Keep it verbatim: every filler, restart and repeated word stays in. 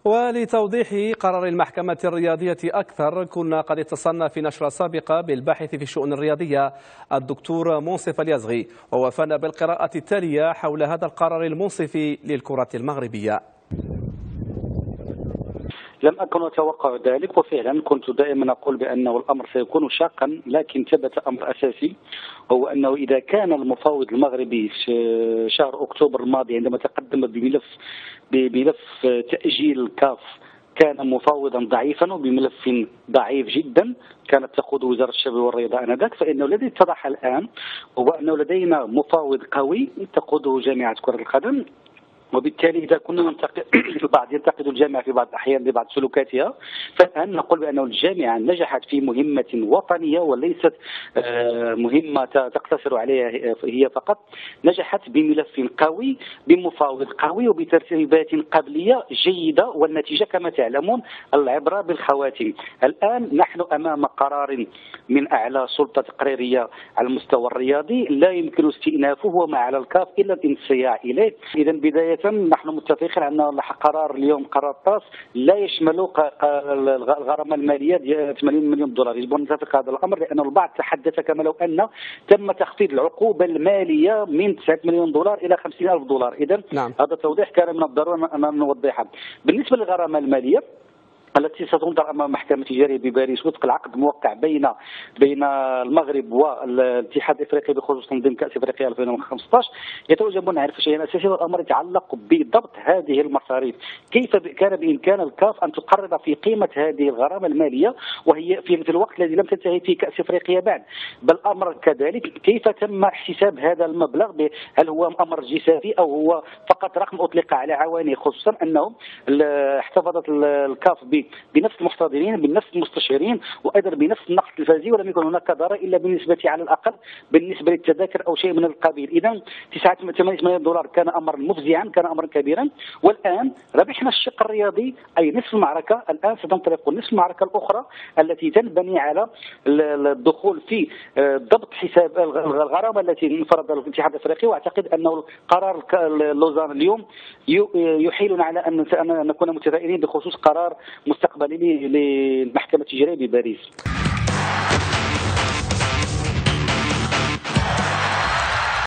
ولتوضيح قرار المحكمة الرياضية أكثر، كنا قد اتصلنا في نشرة سابقة بالباحث في الشؤون الرياضية الدكتور منصف اليزغي، ووفانا بالقراءة التالية حول هذا القرار المنصف للكرة المغربية. لم أكن أتوقع ذلك، وفعلا كنت دائما أقول بأنه الأمر سيكون شاقا، لكن ثبت أمر أساسي، هو أنه إذا كان المفاوض المغربي في شهر أكتوبر الماضي عندما تقدم بملف بملف تأجيل الكاف كان مفاوضا ضعيفا وبملف ضعيف جدا كانت تقود وزارة الشباب والرياضة آنذاك، فإنه الذي اتضح الآن هو أنه لدينا مفاوض قوي تقوده جامعة كرة القدم. وبالتالي إذا كنا ننتقد البعض ينتقد الجامعة في بعض الأحيان لبعض سلوكاتها، فالآن نقول بأن الجامعة نجحت في مهمة وطنية وليست مهمة تقتصر عليها هي فقط، نجحت بملف قوي بمفاوض قوي وبترتيبات قبلية جيدة، والنتيجة كما تعلمون العبرة بالخواتم. الآن نحن أمام قرار من أعلى سلطة تقريرية على المستوى الرياضي لا يمكن استئنافه وما على الكاف إلا الانصياع إليه. إذا بداية نحن متفقين أن قرار اليوم قرار طاس لا يشمل الغرامة المالية ثمانين مليون دولار. يجب أن نتفق هذا الأمر، لأن البعض تحدث كما لو أن تم تخفيض العقوبة المالية من تسعة مليون دولار إلى خمسين ألف دولار. إذا نعم. هذا توضيح كان من الضرورة أن نوضحه. بالنسبة للغرامة المالية التي ستنظر امام محكمه تجاريه بباريس وفق العقد موقع بين بين المغرب والاتحاد الافريقي بخصوص تنظيم كاس افريقيا ألفين وخمسة عشر، يتوجب ان نعرف شيئا اساسيا، والامر يتعلق بضبط هذه المصاريف. كيف كان بامكان الكاف ان تقرر في قيمه هذه الغرامه الماليه وهي في الوقت الذي لم تنتهي فيه كاس افريقيا بعد؟ بل الامر كذلك كيف تم احتساب هذا المبلغ؟ هل هو امر جسافي او هو فقط رقم اطلق على عوانه، خصوصا انه احتفظت الكاف ب بنفس المحتضرين بنفس المستشارين وايضا بنفس النقد التلفزيوني، ولم يكن هناك ضرر الا بالنسبه على الاقل بالنسبه للتذاكر او شيء من القبيل. اذا تسعة وثمانين مليون دولار كان امرا مفزعا، كان امرا كبيرا، والان ربحنا الشق الرياضي اي نصف المعركه. الان ستنطلق نصف المعركه الاخرى التي تنبني على الدخول في ضبط حساب الغرامه التي فرض الاتحاد الافريقي. واعتقد انه قرار لوزان اليوم يحيلنا على ان نكون متفائلين بخصوص قرار مستقبلي للمحكمة التجارية بباريس.